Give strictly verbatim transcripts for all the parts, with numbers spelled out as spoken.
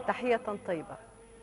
تحية طيبة.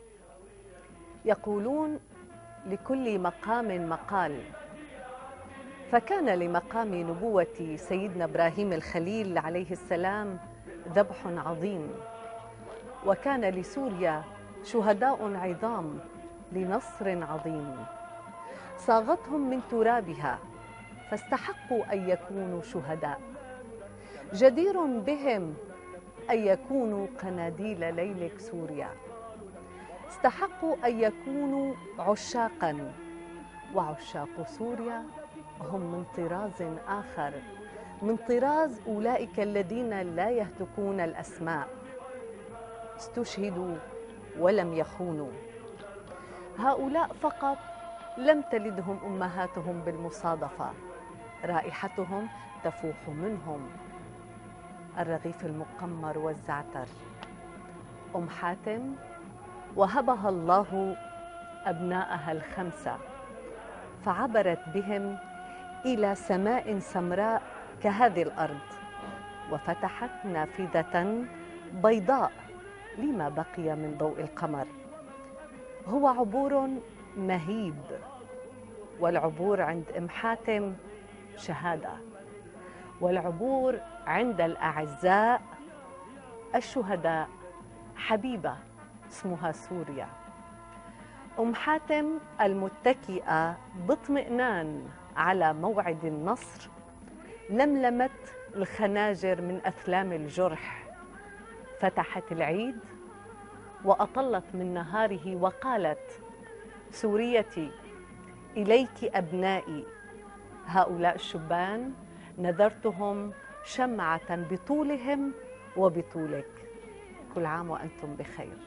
يقولون لكل مقام مقال، فكان لمقام نبوة سيدنا إبراهيم الخليل عليه السلام ذبح عظيم، وكان لسوريا شهداء عظام لنصر عظيم، صاغتهم من ترابها فاستحقوا أن يكونوا شهداء، جدير بهم أن يكونوا قناديل ليلك سوريا، استحقوا أن يكونوا عشاقا، وعشاق سوريا هم من طراز آخر، من طراز أولئك الذين لا يهتكون الأسماء، استشهدوا ولم يخونوا. هؤلاء فقط لم تلدهم أمهاتهم بالمصادفة، رائحتهم تفوح منهم، الرغيف المقمر والزعتر. أم حاتم وهبها الله أبناءها الخمسة، فعبرت بهم إلى سماء سمراء كهذه الأرض، وفتحت نافذة بيضاء لما بقي من ضوء القمر. هو عبور مهيب، والعبور عند أم حاتم شهادة، والعبور عند الأعزاء الشهداء حبيبة اسمها سوريا. أم حاتم المتكئة باطمئنان على موعد النصر لملمت الخناجر من أثلام الجرح، فتحت العيد وأطلت من نهاره وقالت: سوريتي إليك أبنائي، هؤلاء الشبان نذرتهم شمعة بطولهم وبطولك، كل عام وأنتم بخير.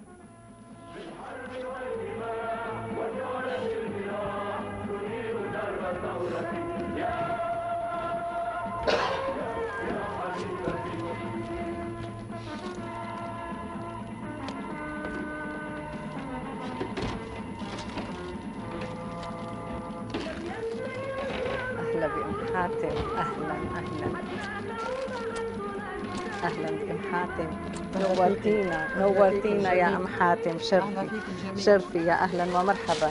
أهلا بأم حاتم، أهلا أهلا أهلا بأم حاتم، نورتينا نورتينا يا أم حاتم، شرفي شرفي، يا أهلا ومرحبا.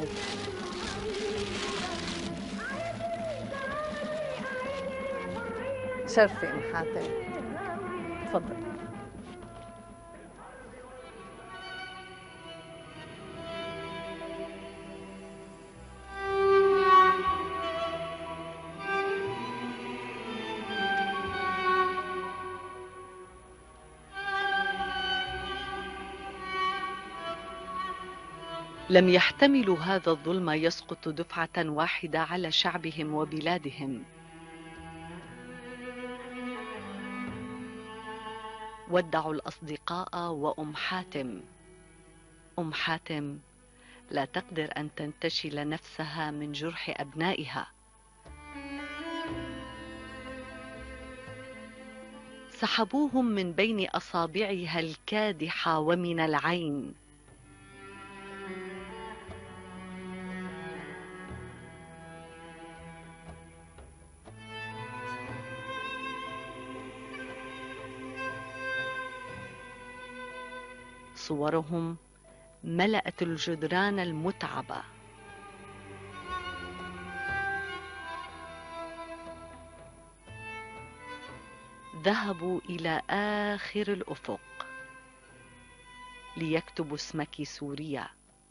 شرفي أم حاتم، تفضل. لم يحتملوا هذا الظلم يسقط دفعة واحدة على شعبهم وبلادهم. ودعوا الأصدقاء وأم حاتم. أم حاتم لا تقدر أن تنتشل نفسها من جرح أبنائها. سحبوهم من بين أصابعها الكادحة ومن العين. صورهم ملأت الجدران المتعبة. ذهبوا إلى آخر الأفق ليكتبوا اسمك سوريا.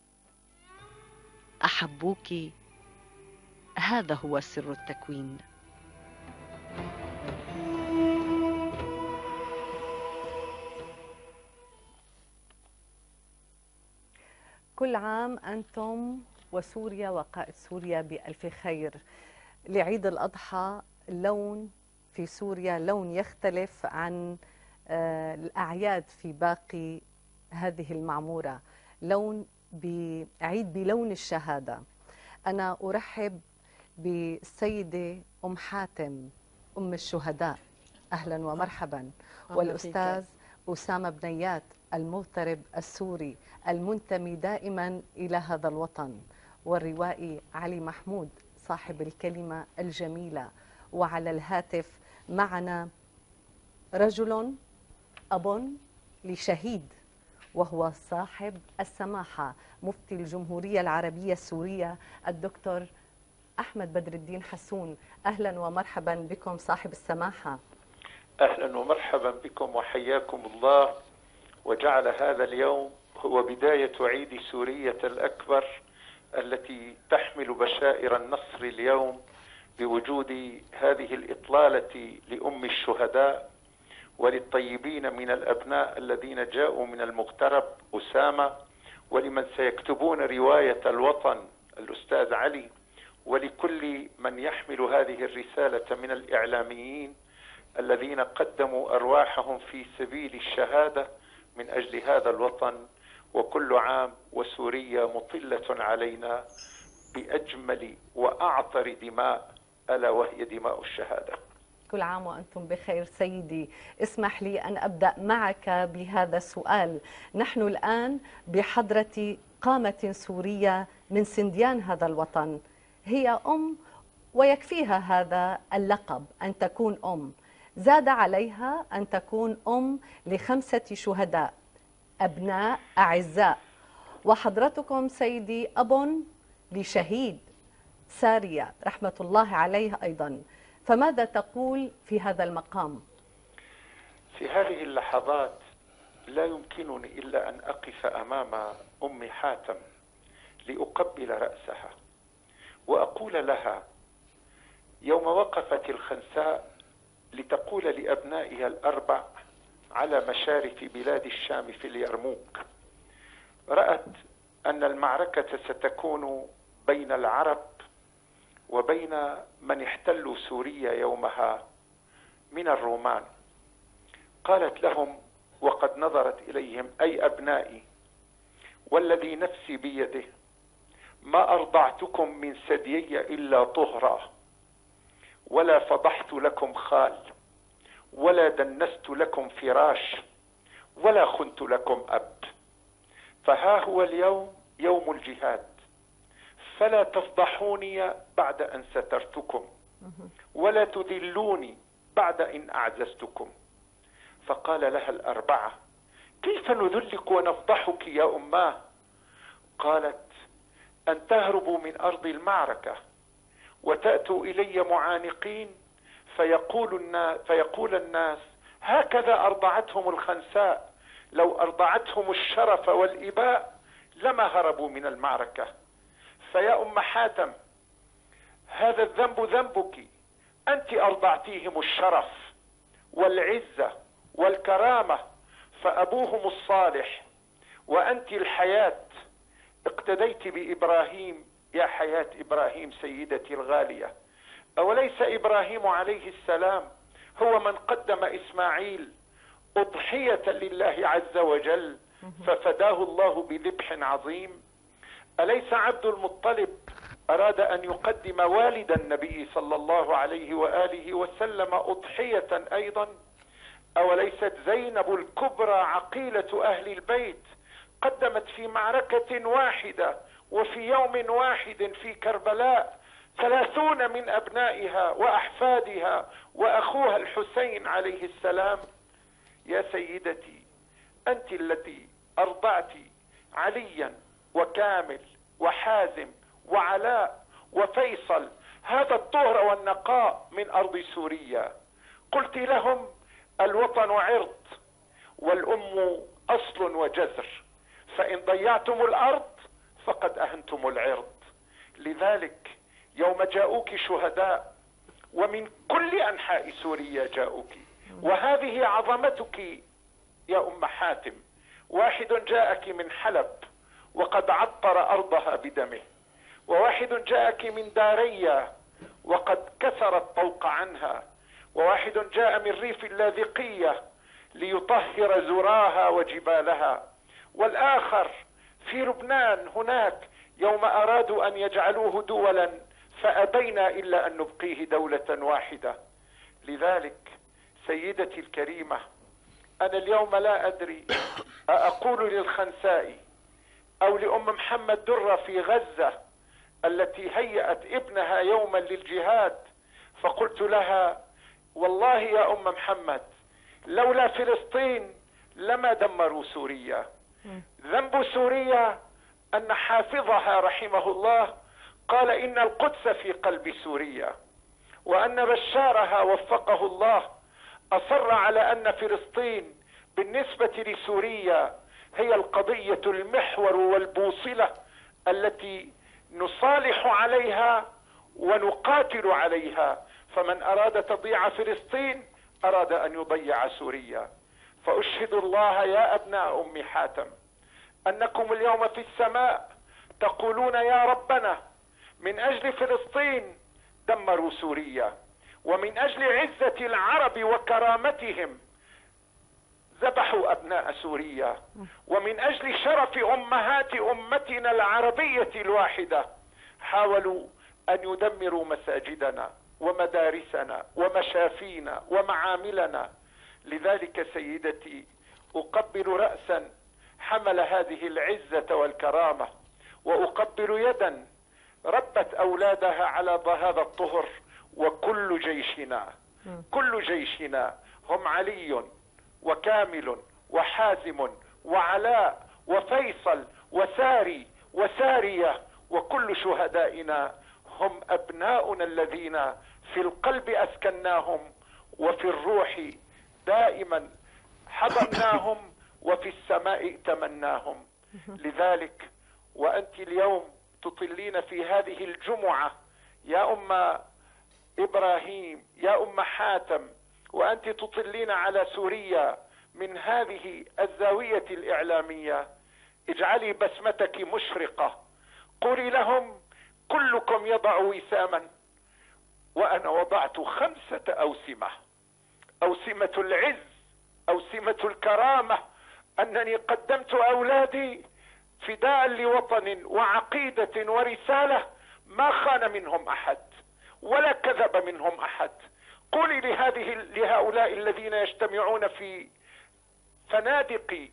أحبوك، هذا هو سر التكوين. كل عام أنتم وسوريا وقائد سوريا بألف خير. لعيد الأضحى اللون في سوريا لون يختلف عن الأعياد في باقي هذه المعمورة، لون بعيد بلون الشهادة. أنا أرحب بالسيدة أم حاتم أم الشهداء، أهلا ومرحبا، والأستاذ أسامة بنيات المغترب السوري المنتمي دائما إلى هذا الوطن، والروائي علي محمود صاحب الكلمة الجميلة. وعلى الهاتف معنا رجل أب لشهيد وهو صاحب السماحة مفتي الجمهورية العربية السورية الدكتور أحمد بدر الدين حسون. أهلا ومرحبا بكم صاحب السماحة. أهلا ومرحبا بكم وحياكم الله، وجعل هذا اليوم هو بداية عيد سورية الأكبر التي تحمل بشائر النصر اليوم بوجود هذه الإطلالة لأم الشهداء وللطيبين من الأبناء الذين جاءوا من المغترب أسامة، ولمن سيكتبون رواية الوطن الأستاذ علي، ولكل من يحمل هذه الرسالة من الإعلاميين الذين قدموا أرواحهم في سبيل الشهادة من أجل هذا الوطن. وكل عام وسوريا مطلة علينا بأجمل وأعطر دماء، ألا وهي دماء الشهادة. كل عام وأنتم بخير سيدي. اسمح لي أن أبدأ معك بهذا السؤال. نحن الآن بحضرة قامة سورية من سنديان هذا الوطن، هي أم ويكفيها هذا اللقب أن تكون أم، زاد عليها أن تكون أم لخمسة شهداء أبناء أعزاء، وحضرتكم سيدي أب لشهيد سارية رحمة الله عليه أيضا، فماذا تقول في هذا المقام؟ في هذه اللحظات لا يمكنني إلا أن أقف أمام أم حاتم لأقبل رأسها وأقول لها يوم وقفت الخنساء لتقول لأبنائها الأربع على مشارف بلاد الشام في اليرموك، رأت أن المعركة ستكون بين العرب وبين من احتلوا سوريا يومها من الرومان. قالت لهم وقد نظرت إليهم: أي أبنائي، والذي نفسي بيده ما أرضعتكم من ثديي إلا طهرا، ولا فضحت لكم خال، ولا دنست لكم فراش، ولا خنت لكم أب. فها هو اليوم يوم الجهاد، فلا تفضحوني بعد أن سترتكم، ولا تذلوني بعد إن أعززتكم. فقال لها الأربعة: كيف نذلك ونفضحك يا أماه؟ قالت: أن تهربوا من أرض المعركة وتأتوا إلي معانقين فيقول الناس, فيقول الناس هكذا أرضعتهم الخنساء، لو أرضعتهم الشرف والإباء لما هربوا من المعركة. فيا أم حاتم، هذا الذنب ذنبك، أنت أرضعتيهم الشرف والعزة والكرامة، فأبوهم الصالح وأنت الحياة، اقتديت بإبراهيم يا حياة إبراهيم سيدتي الغالية. أوليس إبراهيم عليه السلام هو من قدم إسماعيل أضحية لله عز وجل ففداه الله بذبح عظيم؟ أليس عبد المطلب أراد أن يقدم والد النبي صلى الله عليه وآله وسلم أضحية أيضا؟ أوليست زينب الكبرى عقيلة أهل البيت قدمت في معركة واحدة وفي يوم واحد في كربلاء ثلاثون من أبنائها وأحفادها وأخوها الحسين عليه السلام؟ يا سيدتي، أنت التي أرضعت عليا وكامل وحازم وعلاء وفيصل، هذا الطهر والنقاء من أرض سوريا. قلت لهم: الوطن عرض والأم أصل وجذر، فإن ضيعتم الأرض فقد أهنتم العرض. لذلك يوم جاءوك شهداء ومن كل أنحاء سوريا جاءوك، وهذه عظمتك يا أم حاتم. واحد جاءك من حلب وقد عطر أرضها بدمه، وواحد جاءك من داريا وقد كسر الطوق عنها، وواحد جاء من ريف اللاذقية ليطهر زراها وجبالها، والآخر في لبنان هناك يوم أرادوا أن يجعلوه دولا فأبينا إلا أن نبقيه دولة واحدة. لذلك سيدتي الكريمة، أنا اليوم لا أدري أقول للخنساء أو لأم محمد درة في غزة التي هيأت ابنها يوما للجهاد، فقلت لها: والله يا أم محمد، لولا فلسطين لما دمروا سوريا، ذنب سوريا أن حافظها رحمه الله قال إن القدس في قلب سوريا، وأن بشارها وفقه الله أصر على أن فلسطين بالنسبة لسوريا هي القضية المحور والبوصلة التي نصالح عليها ونقاتل عليها، فمن أراد تضييع فلسطين أراد أن يضيع سوريا. فأشهد الله يا أبناء أم حاتم أنكم اليوم في السماء تقولون يا ربنا من أجل فلسطين دمروا سوريا، ومن أجل عزة العرب وكرامتهم ذبحوا أبناء سوريا، ومن أجل شرف أمهات أمتنا العربية الواحدة حاولوا أن يدمروا مساجدنا ومدارسنا ومشافينا ومعاملنا. لذلك سيدتي أقبل رأسا حمل هذه العزة والكرامة، وأقبل يدا ربت أولادها على هذا الطهر، وكل جيشنا كل جيشنا هم علي وكامل وحازم وعلاء وفيصل وساري وسارية، وكل شهدائنا هم أبناؤنا الذين في القلب أسكناهم وفي الروح دائما حضناهم وفي السماء ائتمناهم. لذلك وأنت اليوم تطلين في هذه الجمعة يا أم إبراهيم يا أم حاتم، وأنت تطلين على سوريا من هذه الزاوية الإعلامية، اجعلي بسمتك مشرقة، قولي لهم كلكم يضع وساما وأنا وضعت خمسة أوسمة: أوسمة العز، أوسمة الكرامة، أنني قدمت أولادي فداء لوطن وعقيدة ورسالة ما خان منهم أحد ولا كذب منهم أحد. قولي لهذه لهؤلاء الذين يجتمعون في فنادق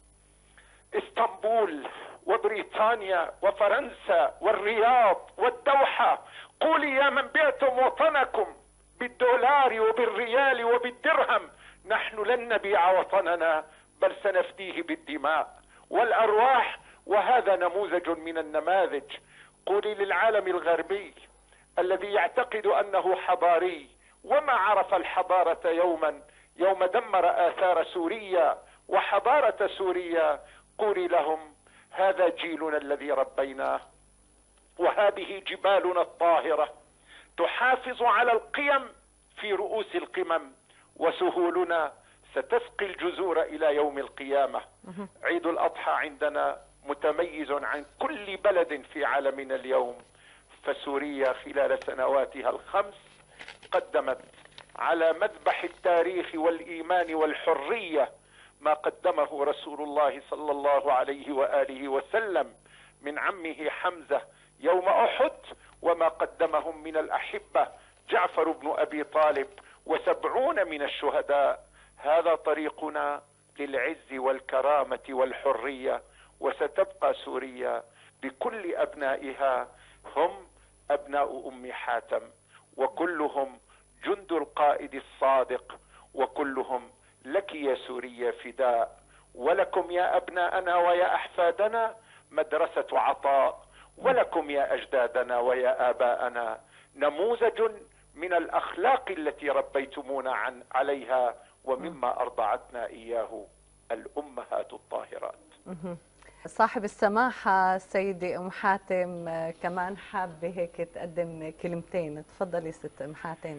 اسطنبول وبريطانيا وفرنسا والرياض والدوحة، قولي يا من بعتم وطنكم بالدولار وبالريال وبالدرهم، نحن لن نبيع وطننا بل سنفديه بالدماء والأرواح، وهذا نموذج من النماذج. قولي للعالم الغربي الذي يعتقد أنه حضاري وما عرف الحضارة يوما يوم دمر آثار سوريا وحضارة سوريا، قولي لهم هذا جيلنا الذي ربيناه، وهذه جبالنا الطاهرة تحافظ على القيم في رؤوس القمم، وسهولنا ستسقي الجذور إلى يوم القيامة. عيد الأضحى عندنا متميز عن كل بلد في عالمنا اليوم، فسوريا خلال سنواتها الخمس قدمت على مذبح التاريخ والإيمان والحرية ما قدمه رسول الله صلى الله عليه وآله وسلم من عمه حمزة يوم أحد، وما قدمهم من الأحبة جعفر بن أبي طالب وسبعون من الشهداء. هذا طريقنا للعز والكرامة والحرية، وستبقى سوريا بكل أبنائها هم أبناء أم حاتم، وكلهم جند القائد الصادق، وكلهم لك يا سوريا فداء، ولكم يا أبناءنا ويا أحفادنا مدرسة عطاء، ولكم يا أجدادنا ويا آباءنا نموذج من الأخلاق التي ربيتمونا عن عليها ومما أرضعتنا إياه الأمهات الطاهرات. صاحب السماحة سيدي أم حاتم كمان حابة هيك تقدم كلمتين، تفضلي ست أم حاتم.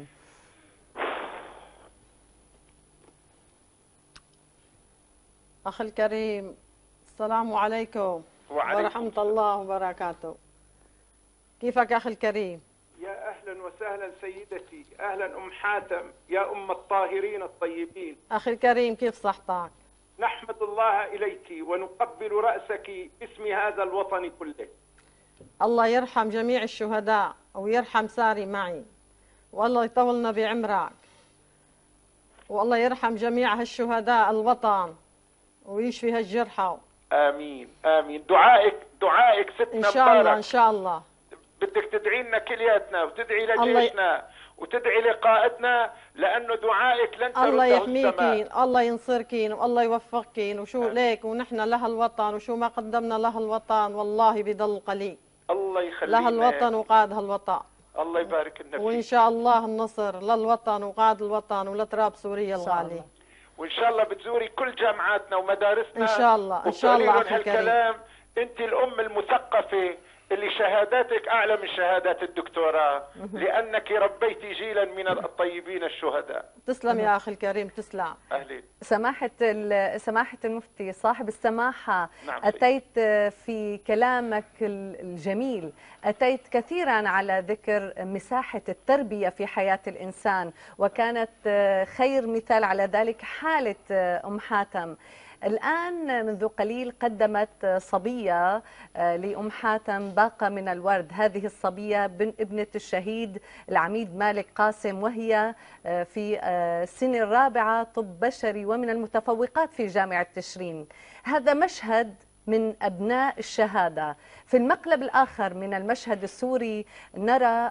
أخي الكريم السلام عليكم ورحمة الله وبركاته. كيفك أخي الكريم؟ يا أهلا وسهلا سيدتي، أهلا أم حاتم يا أم الطاهرين الطيبين. أخي الكريم كيف صحتك؟ نحمد الله إليك ونقبل رأسك باسم هذا الوطن كله. الله يرحم جميع الشهداء ويرحم ساري معي، والله يطولنا بعمرك، والله يرحم جميع هالشهداء الوطن ويشفي هالجرحى. آمين آمين. دعائك دعائك ستنا إن شاء الله إن شاء الله. بدك تدعي لنا كلياتنا وتدعي لجيشنا وتدعي لقائدنا، لأنه دعائك لن ترده الله السماء. يحميكين، الله ينصركين، والله يوفقكين، وشو ليك ونحن لها الوطن، وشو ما قدمنا لها الوطن والله بضل قليل. الله يخليك لها الوطن وقادها الوطن. الله يبارك لنا فيك. وإن شاء الله النصر للوطن وقاد الوطن ولتراب سوريا الغالي. وإن شاء الله بتزوري كل جامعاتنا ومدارسنا إن شاء الله. إن شاء الله أخي هالكلام. أنت الأم المثقفة اللي شهاداتك أعلى من شهادات الدكتوراه، لأنك ربيتي جيلا من الطيبين الشهداء. تسلم يا أخي الكريم، تسلم. أهلين. سماحة سماحة المفتي صاحب السماحة، نعم. أتيت في كلامك الجميل، أتيت كثيرا على ذكر مساحة التربية في حياة الإنسان، وكانت خير مثال على ذلك حالة أم حاتم. الآن منذ قليل قدمت صبية لأم حاتم باقة من الورد. هذه الصبية بن ابنة الشهيد العميد مالك قاسم، وهي في السنة الرابعة طب بشري ومن المتفوقات في جامعة تشرين. هذا مشهد من أبناء الشهادة. في المقلب الآخر من المشهد السوري نرى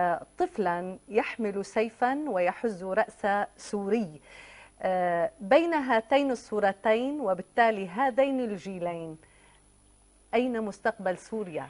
طفلا يحمل سيفا ويحز رأس سوري. بين هاتين الصورتين وبالتالي هذين الجيلين أين مستقبل سوريا؟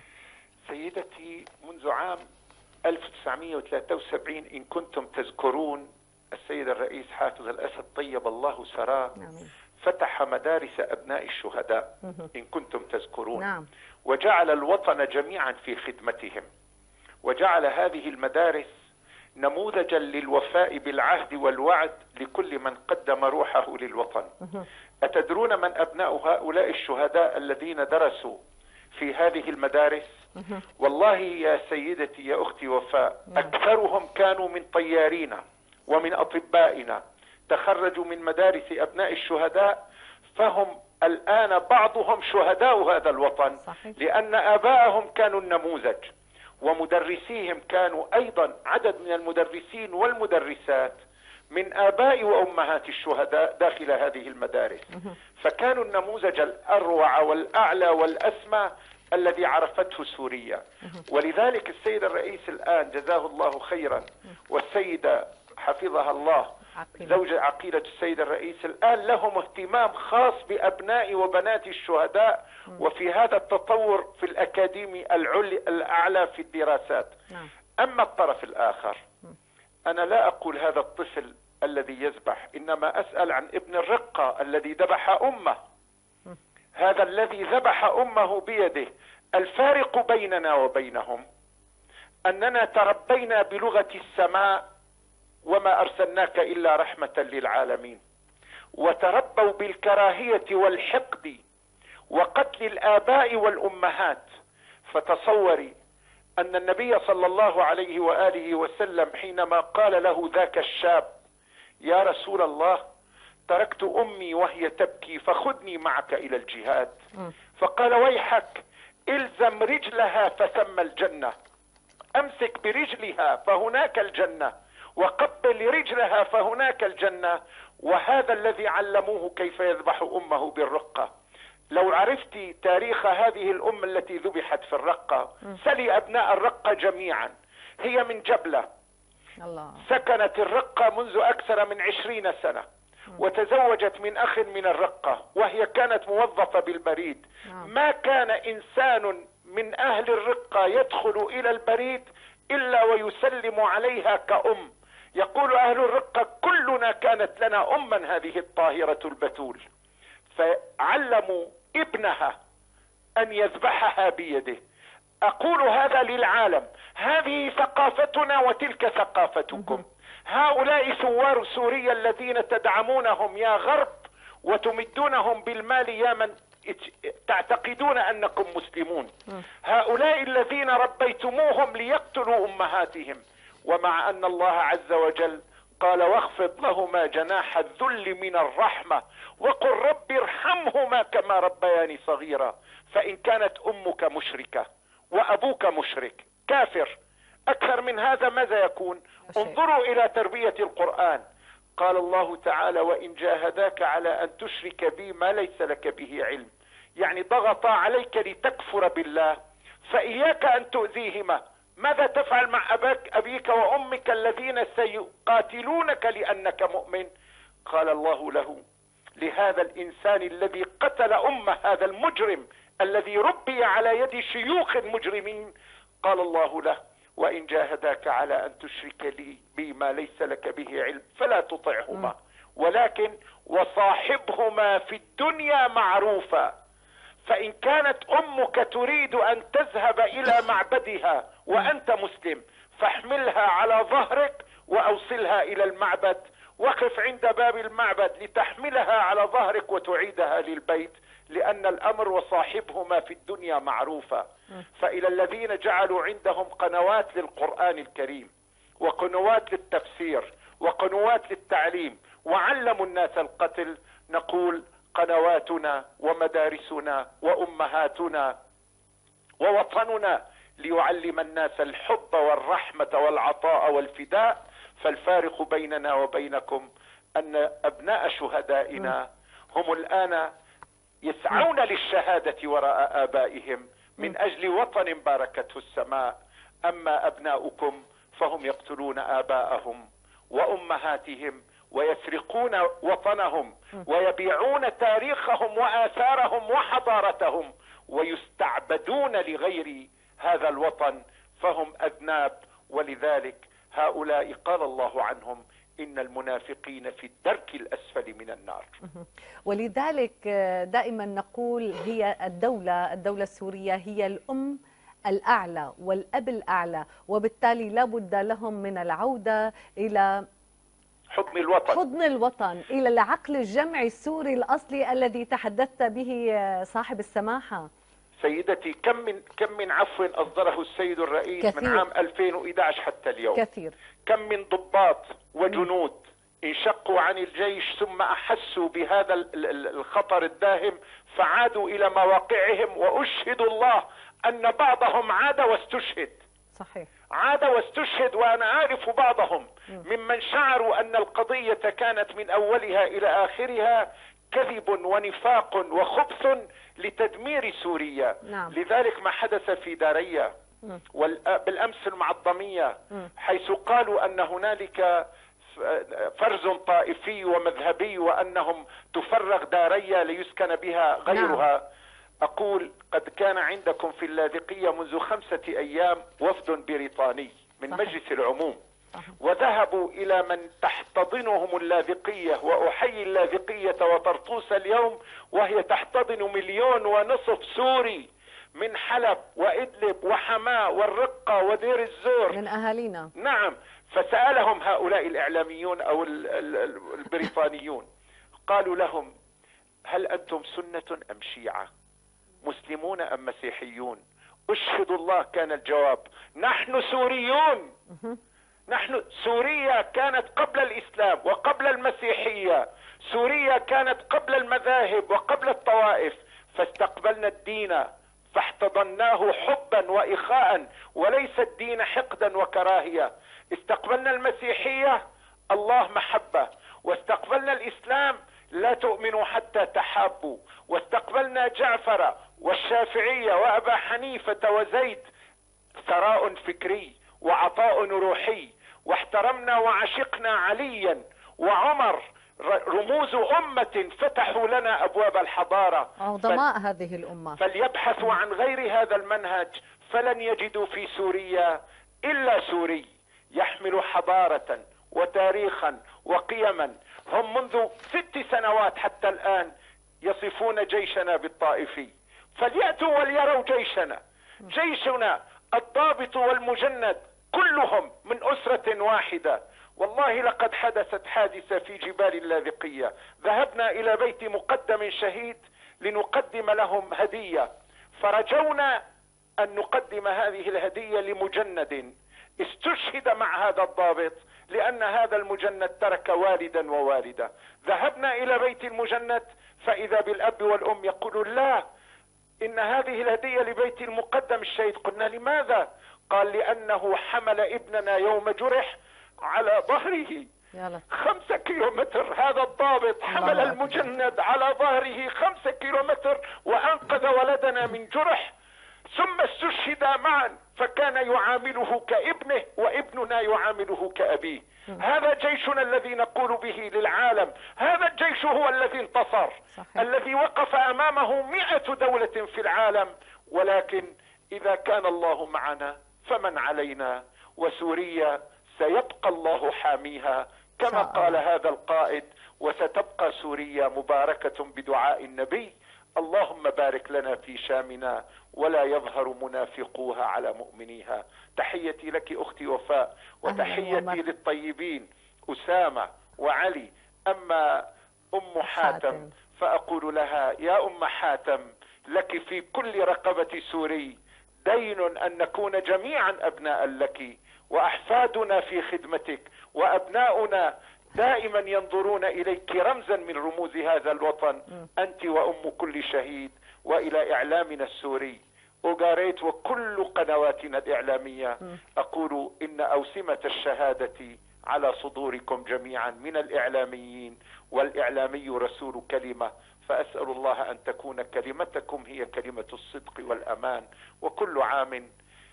سيدتي، منذ عام ألف وتسعمئة وثلاثة وسبعين إن كنتم تذكرون، السيد الرئيس حافظ الأسد طيب الله سراه فتح مدارس أبناء الشهداء إن كنتم تذكرون. نعم. وجعل الوطن جميعا في خدمتهم، وجعل هذه المدارس نموذجا للوفاء بالعهد والوعد لكل من قدم روحه للوطن. أتدرون من أبناء هؤلاء الشهداء الذين درسوا في هذه المدارس؟ والله يا سيدتي يا أختي وفاء، أكثرهم كانوا من طيارينا ومن أطبائنا، تخرجوا من مدارس أبناء الشهداء، فهم الآن بعضهم شهداء هذا الوطن. صحيح. لأن آباءهم كانوا النموذج، ومدرسيهم كانوا أيضا عدد من المدرسين والمدرسات من آباء وأمهات الشهداء داخل هذه المدارس، فكانوا النموذج الأروع والأعلى والأسمى الذي عرفته سوريا. ولذلك السيد الرئيس الآن جزاه الله خيرا، والسيدة حفظها الله زوجة عقيلة السيد الرئيس الآن لهم اهتمام خاص بأبناء وبنات الشهداء، وفي هذا التطور في الأكاديمي العلي الأعلى في الدراسات. أما الطرف الآخر، أنا لا أقول هذا الطفل الذي يذبح، إنما أسأل عن ابن الرقة الذي ذبح أمه، هذا الذي ذبح أمه بيده. الفارق بيننا وبينهم أننا تربينا بلغة السماء وما أرسلناك إلا رحمة للعالمين، وتربوا بالكراهية والحقد وقتل الآباء والأمهات. فتصوري أن النبي صلى الله عليه وآله وسلم حينما قال له ذاك الشاب: يا رسول الله، تركت أمي وهي تبكي فخذني معك إلى الجهاد، فقال: ويحك، إلزم رجلها فثم الجنة، أمسك برجلها فهناك الجنة، وقبل رجلها فهناك الجنة. وهذا الذي علموه كيف يذبح أمه بالرقة. لو عرفت تاريخ هذه الأم التي ذبحت في الرقة، سلي أبناء الرقة جميعا. هي من جبلة، الله. سكنت الرقة منذ أكثر من عشرين سنة، وتزوجت من أخ من الرقة، وهي كانت موظفة بالبريد. ما كان إنسان من أهل الرقة يدخل إلى البريد إلا ويسلم عليها كأم. يقول أهل الرقة: كلنا كانت لنا أما هذه الطاهرة البتول. فعلموا ابنها أن يذبحها بيده. أقول هذا للعالم: هذه ثقافتنا وتلك ثقافتكم. هؤلاء ثوار سوريا الذين تدعمونهم يا غرب وتمدونهم بالمال يا من تعتقدون أنكم مسلمون. هؤلاء الذين ربيتموهم ليقتلوا أمهاتهم، ومع أن الله عز وجل قال: واخفض لهما جناح الذل من الرحمة وقل رب ارحمهما كما ربياني صغيرا. فإن كانت أمك مشركة وأبوك مشرك كافر، أكثر من هذا ماذا يكون؟ انظروا إلى تربية القرآن. قال الله تعالى: وإن جاهداك على أن تشرك بي ما ليس لك به علم، يعني ضغط عليك لتكفر بالله، فإياك أن تؤذيهما، ماذا تفعل مع أباك أبيك وأمك الذين سيقاتلونك لأنك مؤمن؟ قال الله له: لهذا الإنسان الذي قتل أمه، هذا المجرم الذي ربي على يد شيوخ مجرمين، قال الله له: وإن جاهداك على أن تشرك لي بي ما ليس لك به علم فلا تطعهما، ولكن وصاحبهما في الدنيا معروفا. فإن كانت أمك تريد أن تذهب إلى معبدها وأنت مسلم فاحملها على ظهرك وأوصلها إلى المعبد، وقف عند باب المعبد لتحملها على ظهرك وتعيدها للبيت، لأن الأمر وصاحبهما في الدنيا معروفة. فإلى الذين جعلوا عندهم قنوات للقرآن الكريم وقنوات للتفسير وقنوات للتعليم وعلموا الناس القتل، نقول: قنواتنا ومدارسنا وأمهاتنا ووطننا ليعلم الناس الحب والرحمة والعطاء والفداء. فالفارق بيننا وبينكم أن أبناء شهدائنا هم الآن يسعون للشهادة وراء آبائهم من أجل وطن باركته السماء، أما أبناؤكم فهم يقتلون آباءهم وأمهاتهم ويسرقون وطنهم ويبيعون تاريخهم وآثارهم وحضارتهم ويستعبدون لغير هذا الوطن، فهم أذناب. ولذلك هؤلاء قال الله عنهم: إن المنافقين في الدرك الأسفل من النار. ولذلك دائما نقول هي الدولة الدولة السورية هي الأم الأعلى والأب الأعلى، وبالتالي لا بد لهم من العودة إلى حضن الوطن حضن الوطن إلى العقل الجمعي السوري الأصلي الذي تحدثت به صاحب السماحة. سيدتي، كم من كم من عفو أصدره السيد الرئيس كثير. من عام ألفين وإحدى عشر حتى اليوم. كثير. كم من ضباط وجنود انشقوا عن الجيش ثم أحسوا بهذا الخطر الداهم فعادوا إلى مواقعهم، وأشهد الله أن بعضهم عاد واستشهد. صحيح. عاد واستشهد، وأنا أعرف بعضهم ممن شعروا أن القضية كانت من أولها إلى آخرها كذب ونفاق وخبث لتدمير سوريا. نعم. لذلك ما حدث في داريا بالأمس المعظمية، حيث قالوا أن هنالك فرز طائفي ومذهبي وأنهم تفرغ داريا ليسكن بها غيرها. نعم. أقول: قد كان عندكم في اللاذقية منذ خمسة أيام وفد بريطاني من صحيح. مجلس العموم، صحيح. وذهبوا إلى من تحتضنهم اللاذقية، وأحيي اللاذقية وطرطوس اليوم وهي تحتضن مليون ونصف سوري من حلب وإدلب وحماة والرقة ودير الزور من أهالينا. نعم. فسألهم هؤلاء الإعلاميون أو البريطانيون، قالوا لهم: هل أنتم سنة أم شيعة؟ مسلمون أم مسيحيون؟ أشهد الله كان الجواب: نحن سوريون. نحن سوريا كانت قبل الإسلام وقبل المسيحية، سوريا كانت قبل المذاهب وقبل الطوائف، فاستقبلنا الدين فاحتضناه حبا وإخاء وليس الدين حقدا وكراهية. استقبلنا المسيحية الله محبة، واستقبلنا الإسلام لا تؤمنوا حتى تحابوا، واستقبلنا جعفر والشافعية وأبا حنيفة وزيد ثراء فكري وعطاء روحي، واحترمنا وعشقنا عليا وعمر رموز أمة فتحوا لنا أبواب الحضارة، عظماء فل... هذه الأمة. فليبحثوا عن غير هذا المنهج فلن يجدوا في سوريا إلا سوري يحمل حضارة وتاريخا وقيما. هم منذ ست سنوات حتى الآن يصفون جيشنا بالطائفي، فليأتوا وليروا جيشنا. جيشنا الضابط والمجند كلهم من أسرة واحدة. والله لقد حدثت حادثة في جبال اللاذقية، ذهبنا إلى بيت مقدم شهيد لنقدم لهم هدية، فرجونا أن نقدم هذه الهدية لمجند استشهد مع هذا الضابط، لأن هذا المجند ترك والدا ووالدة. ذهبنا إلى بيت المجند فإذا بالأب والأم يقولون: لا، إن هذه الهدية لبيت المقدم الشهيد. قلنا: لماذا؟ قال: لأنه حمل ابننا يوم جرح على ظهره خمسة كيلومتر. هذا الضابط حمل المجند على ظهره خمسة كيلومتر وأنقذ ولدنا من جرح، ثم استشهدا معا. فكان يعامله كابنه وابننا يعامله كأبيه. هذا جيشنا الذي نقول به للعالم، هذا الجيش هو الذي انتصر. صحيح. الذي وقف أمامه مئة دولة في العالم، ولكن إذا كان الله معنا فمن علينا، وسوريا سيبقى الله حاميها كما قال هذا القائد، وستبقى سوريا مباركة بدعاء النبي: اللهم بارك لنا في شامنا ولا يظهر منافقوها على مؤمنيها. تحيتي لك أختي وفاء، وتحيتي للطيبين أسامة وعلي. أما أم حاتم فأقول لها: يا أم حاتم، لك في كل رقبة سوري دين أن نكون جميعا أبناء لك، وأحفادنا في خدمتك، وأبناؤنا دائما ينظرون إليك رمزا من رموز هذا الوطن، أنت وأم كل شهيد. وإلى إعلامنا السوري أوغاريت وكل قنواتنا الإعلامية أقول إن أوسمة الشهادة على صدوركم جميعا من الإعلاميين، والإعلامي رسول كلمة، فأسأل الله أن تكون كلمتكم هي كلمة الصدق والأمان، وكل عام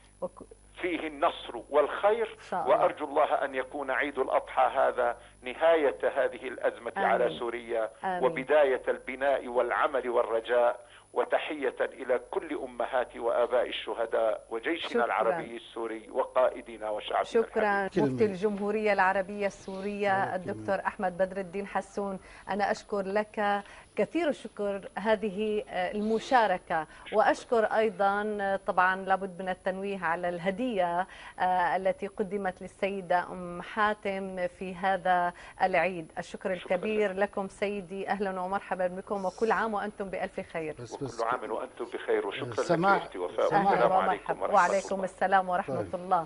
فيه النصر والخير. وأرجو الله أن يكون عيد الأضحى هذا نهاية هذه الأزمة آمين. على سوريا آمين. وبداية البناء والعمل والرجاء. وتحية إلى كل أمهات وآباء الشهداء وجيشنا شكرا. العربي السوري وقائدنا وشعبنا. شكرا مفتي الجمهورية العربية السورية الدكتور أحمد بدر الدين حسون، أنا أشكر لك كثير الشكر هذه المشاركة، وأشكر أيضا طبعا لابد من التنويه على الهدية التي قدمت للسيدة أم حاتم في هذا العيد. الشكر الكبير لكم سيدي، أهلا ومرحبا بكم، وكل عام وأنتم بألف خير. وكل عام وأنتم بخير، وشكرا سماح. لك أختي وفاء، والسلام عليكم ورحمة وعليكم الله. السلام ورحمة طيب. الله.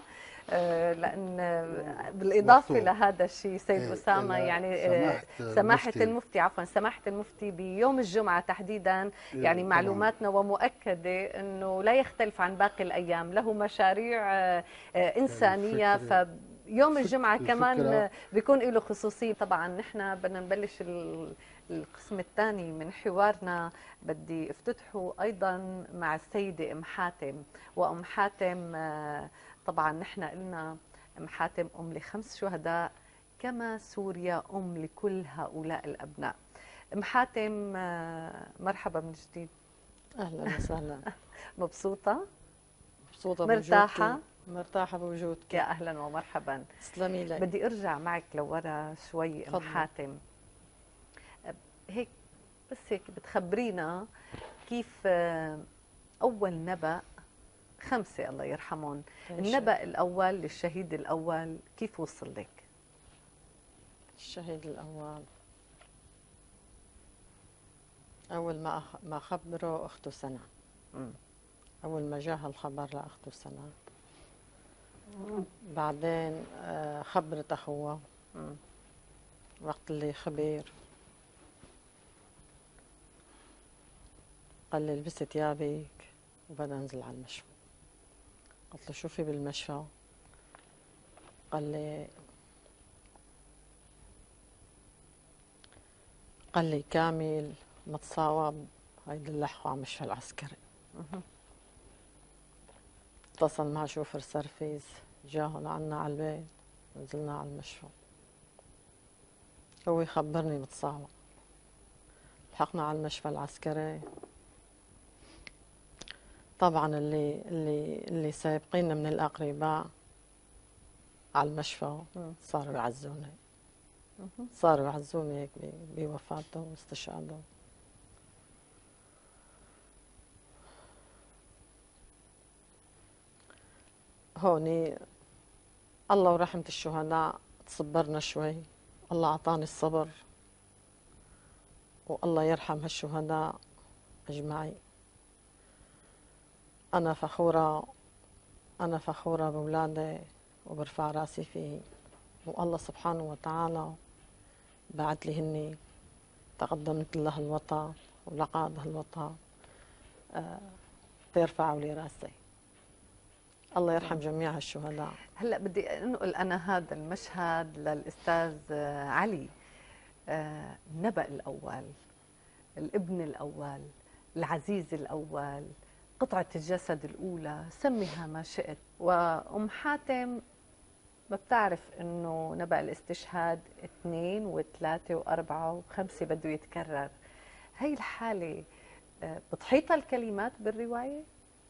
لأن بالإضافة لهذا الشيء سيد أسامة، يعني سماحة, سماحة المفتي. المفتي عفوا سماحة المفتي بيوم الجمعة تحديدا، يعني معلوماتنا ومؤكدة أنه لا يختلف عن باقي الأيام، له مشاريع إنسانية، ف يوم الجمعة كمان بيكون له خصوصية. طبعا نحن بدنا نبلش القسم الثاني من حوارنا، بدي افتتحه أيضا مع السيدة أم حاتم. وأم حاتم طبعا نحن قلنا أم حاتم أم لخمس شهداء، كما سوريا أم لكل هؤلاء الأبناء. أم حاتم مرحبا من جديد. أهلا وسهلا. مبسوطة؟ مبسوطة مرتاحة؟ بوجودك. مرتاحة بوجودك. يا أهلا ومرحبا. تسلمي لي. بدي أرجع معك لورا شوي أم حاتم، هيك بس هيك بتخبرينا كيف أول نبأ، خمسة الله يرحمهم، النبأ الأول للشهيد الأول كيف وصل لك؟ الشهيد الأول أول ما ما خبره أخته سنة. م. أول ما جاه الخبر لأخته سنة، بعدين خبرت أخوه وقت اللي خبر، قال لي لبست ثيابك وبدأ أنزل على المشفى. قلت له شو في بالمشفى؟ قال لي قال لي كامل متصاوب هيدي اللحظة على المشفى العسكري. اتصل مع شوفر سرفيز، جاهوا لعنا على البيت، نزلنا على المشفى، هو يخبرني متصاوب. لحقنا على المشفى العسكري، طبعا اللي اللي اللي سابقينا من الأقرباء على المشفى صاروا يعزوني، صاروا يعزوني هيك بوفاته واستشهاده. هوني الله ورحمة الشهداء تصبرنا شوي، الله أعطاني الصبر، والله يرحم هالشهداء أجمعين. أنا فخورة أنا فخورة بأولادي وبرفع راسي فيه، والله سبحانه وتعالى بعت لي هني، تقدمت له الوطن ولقاده الوطن، أه ترفعوا لي راسي. الله يرحم جميع الشهداء. هلا بدي انقل انا هذا المشهد للاستاذ علي. آه النبأ الاول، الابن الاول، العزيز الاول، قطعة الجسد الأولى، سميها ما شئت. وأم حاتم ما بتعرف إنه نبأ الاستشهاد اثنين وثلاثة وأربعة وخمسة بده يتكرر. هي الحالة بتحيط الكلمات بالرواية؟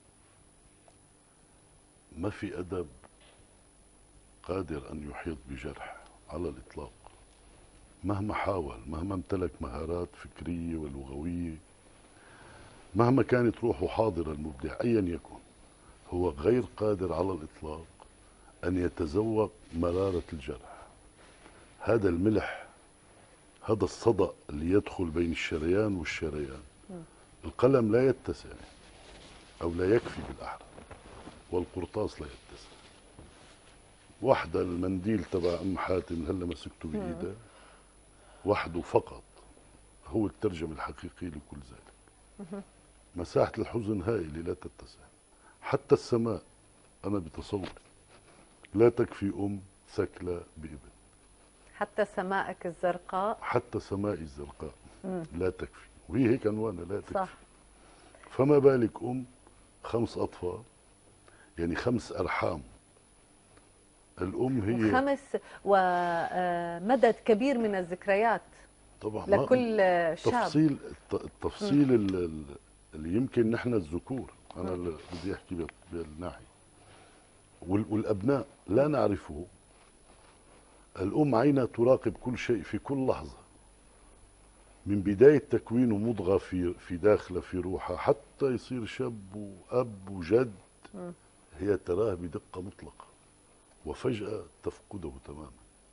ما في أدب قادر أن يحيط بجرح على الإطلاق، مهما حاول، مهما امتلك مهارات فكرية ولغوية، مهما كانت روحه حاضرة المبدع أيا يكن، هو غير قادر على الإطلاق أن يتذوق مرارة الجرح. هذا الملح، هذا الصدأ اللي يدخل بين الشريان والشريان، القلم لا يتسع أو لا يكفي بالأحرى، والقرطاس لا يتسع. وحدة المنديل تبع أم حاتم هلا مسكته بإيده وحده فقط هو الترجمة الحقيقي لكل ذلك. مساحة الحزن هائلة لا تتسع. حتى السماء أنا بتصوري لا تكفي أم ثكلى بابن. حتى سمائك الزرقاء، حتى سمائي الزرقاء مم. لا تكفي، وهي هيك عنوانها لا تكفي. صح. فما بالك أم خمس أطفال، يعني خمس أرحام. الأم هي خمس ومدد كبير من الذكريات طبعا لكل شاب. تفصيل التفصيل اللي يمكن نحن الذكور، أنا اللي بدي أحكي بالناحية، والأبناء لا نعرفه. الأم عينها تراقب كل شيء في كل لحظة، من بداية تكوينه مضغة في في داخله في روحها حتى يصير شاب وأب وجد، هي تراه بدقة مطلقة وفجأة تفقده تماما.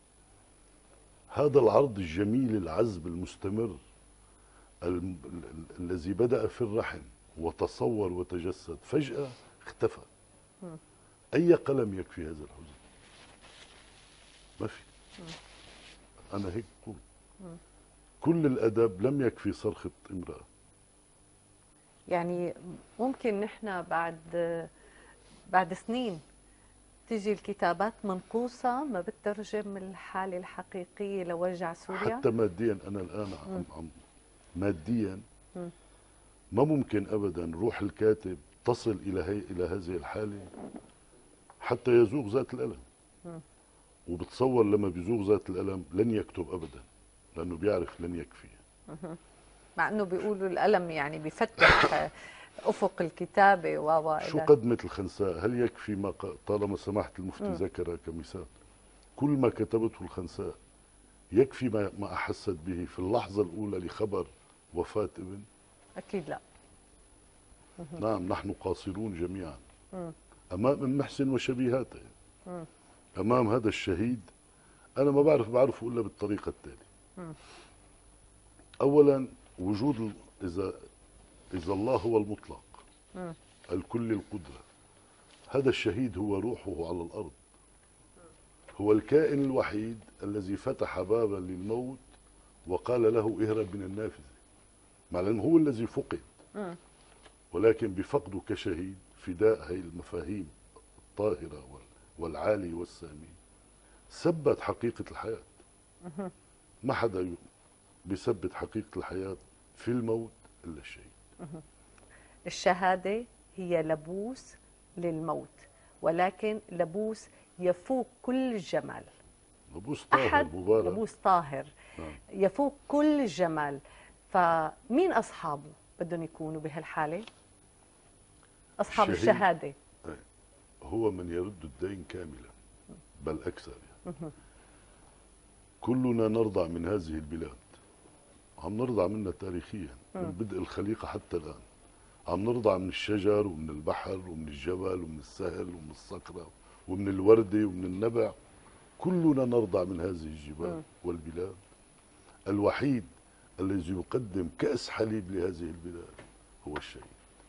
هذا العرض الجميل العذب المستمر الذي بدأ في الرحم وتصور وتجسد فجأة اختفى. أي قلم يكفي هذا الحزن؟ ما في. أنا هيك بقول. كل الأدب لم يكفي صرخة امرأة. يعني ممكن نحن بعد بعد سنين تيجي الكتابات منقوصة ما بتترجم الحالة الحقيقية لوجع سوريا؟ حتى ماديا أنا الآن عم عم ماديا م. ما ممكن أبدا روح الكاتب تصل إلى هي إلى هذه الحالة حتى يذوق ذات الألم. م. وبتصور لما بيذوق ذات الألم لن يكتب أبدا، لأنه بيعرف لن يكفي. مع أنه بيقولوا الألم يعني بيفتح أفق الكتابة و شو قدمت الخنساء؟ هل يكفي ما طالما سماحة المفتي ذكرها كمثال؟ كل ما كتبته الخنساء يكفي ما ما أحست به في اللحظة الأولى لخبر وفاة ابن؟ أكيد لا. نعم، نحن قاصرون جميعا أمام ام محسن وشبيهاته. أمام هذا الشهيد أنا ما بعرف بعرفه إلا بالطريقة التالية. أولا وجود إذا إذا الله هو المطلق م. الكل القدرة، هذا الشهيد هو روحه على الأرض، هو الكائن الوحيد الذي فتح بابا للموت وقال له اهرب من النافذة، مع أنه هو الذي فقد م. ولكن بفقده كشهيد فداء هي المفاهيم الطاهرة والعالي والسامي ثبت حقيقة الحياة. م. ما حدا بيثبت حقيقة الحياة في الموت إلا الشهيد. الشهادة هي لبوس للموت، ولكن لبوس يفوق كل الجمال. لبوس طاهر مبارك. لبوس طاهر آه. يفوق كل الجمال. فمين أصحابه بدهم يكونوا بهالحالة؟ أصحاب الشهادة هو من يرد الدين كاملا بل أكثر يعني. كلنا نرضع من هذه البلاد، عم نرضع منها تاريخيا من بدء الخليقة حتى الآن. عم نرضع من الشجر ومن البحر ومن الجبل ومن السهل ومن الصخرة ومن الوردة ومن النبع. كلنا نرضع من هذه الجبال والبلاد. الوحيد الذي يقدم كأس حليب لهذه البلاد هو الشهيد.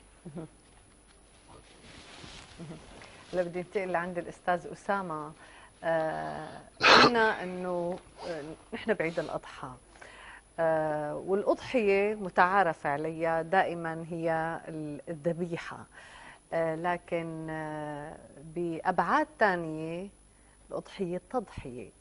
هلا بدي انتقل لعند الأستاذ أسامة. آه قلنا إنه آه نحن بعيد الأضحى، آه والأضحية متعارف عليها دائما هي الذبيحة، آه لكن آه بأبعاد ثانية الأضحية تضحية،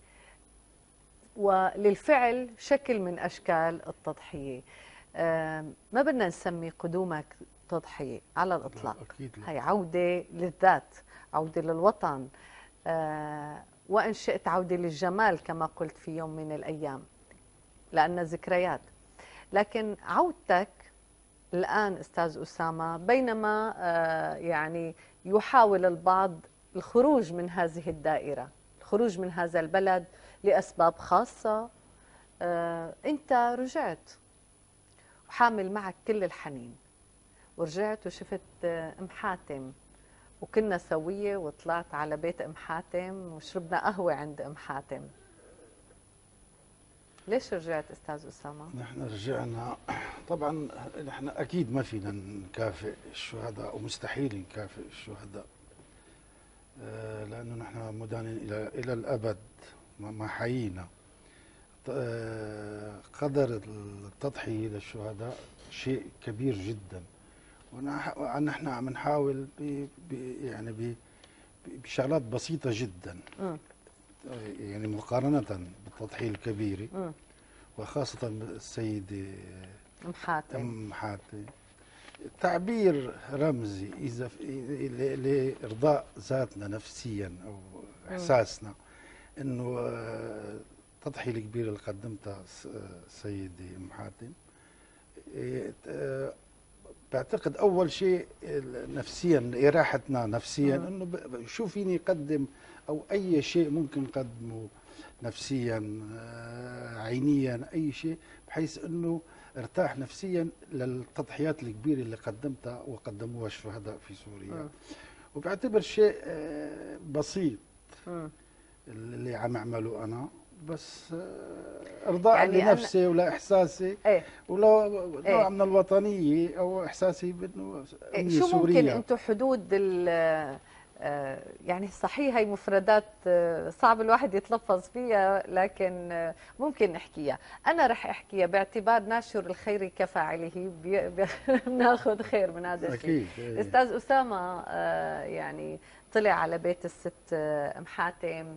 وللفعل شكل من أشكال التضحية. آه ما بدنا نسمي قدومك تضحية على الإطلاق. أكيد لا. هي عودة للذات، عودة للوطن، آه وإن شئت عودة للجمال كما قلت في يوم من الأيام، لأن ذكريات. لكن عودتك الآن أستاذ أسامة، بينما آه يعني يحاول البعض الخروج من هذه الدائرة، الخروج من هذا البلد لأسباب خاصة، آه أنت رجعت وحامل معك كل الحنين، ورجعت وشفت آه أم حاتم، وكنا سوية وطلعت على بيت أم حاتم وشربنا قهوة عند أم حاتم. ليش رجعت أستاذ أسامة؟ نحن رجعنا طبعا، نحن أكيد ما فينا نكافئ الشهداء ومستحيل نكافئ الشهداء، لأنه نحن مدانين إلى إلى الأبد ما حيينا. قدر التضحية للشهداء شيء كبير جدا، ونحن عم نحاول يعني بشغلات بسيطة جدا، م. يعني مقارنة بالتضحية الكبيرة، م. وخاصة السيدة أم حاتم. أم حاتم تعبير رمزي إذا لإرضاء ذاتنا نفسيا أو إحساسنا إنه التضحية الكبيرة اللي قدمتها السيدة أم حاتم، بعتقد أول شيء نفسيا إراحتنا نفسيا، إنه شو فيني أقدم أو أي شيء ممكن أقدمه نفسيا عينيا أي شيء، بحيث أنه ارتاح نفسيا للتضحيات الكبيرة اللي قدمتها وقدموها الشهداء في سوريا. م. وبعتبر شيء بسيط م. اللي عم أعمله أنا، بس ارضاء يعني لنفسي ولا احساسي، ايه؟ ولا نوع ايه؟ من الوطنيه او احساسي بانه ايه؟ شو سوريا. ممكن انتم حدود ال يعني صحيح هي مفردات صعب الواحد يتلفظ فيها، لكن ممكن نحكيها. انا رح احكيها باعتبار ناشر الخير كفاعله، بناخذ خير من هذا الشيء. ايه؟ استاذ اسامه يعني طلع على بيت الست ام حاتم